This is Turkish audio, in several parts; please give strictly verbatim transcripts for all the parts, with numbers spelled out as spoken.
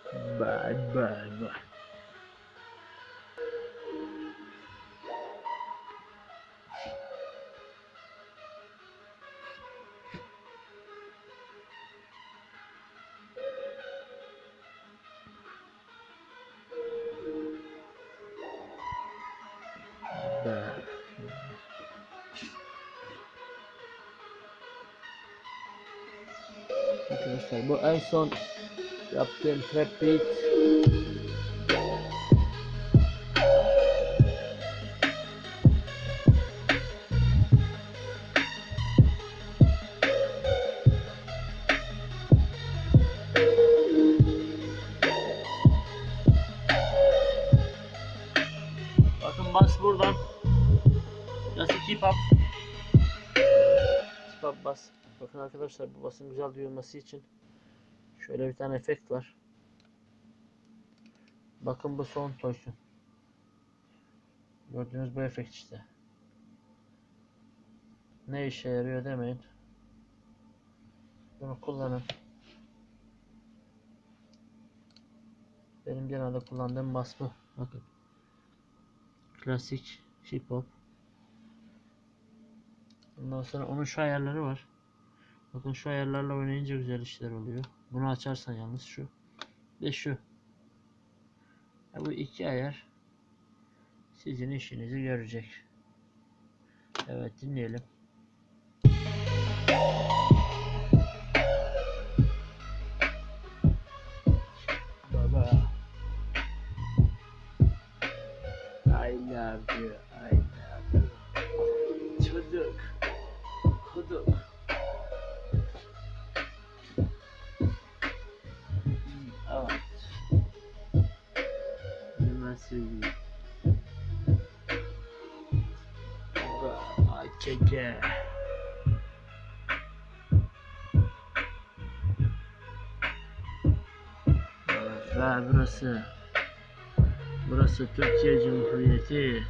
Bad bad. Bad. Arkadaşlar bu en son yaptığım trap beat. Bakın bas buradan. Nasıl keep up? Keep up bas. Bakın arkadaşlar bu basın güzel duyulması için şöyle bir tane efekt var. Bakın bu son tuşu. Gördüğünüz bu efekt işte. Ne işe yarıyor demeyin. Bunu kullanın. Benim genelde kullandığım bas bu. Bakın. Klasik hip hop. Ondan sonra onun şu ayarları var. Bakın şu ayarlarla oynayınca güzel işler oluyor. Bunu açarsan yalnız şu ve şu. Ya bu iki ayar sizin işinizi görecek. Evet, dinleyelim. Baba, I love you, I love you. Çocuk, kuduk. Evet. Nasıl? Baba, çeke. Ve burası burası Türkiye Cumhuriyeti.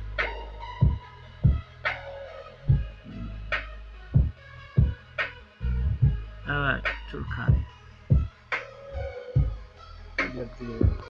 Evet, Türkiye. Yapıyor.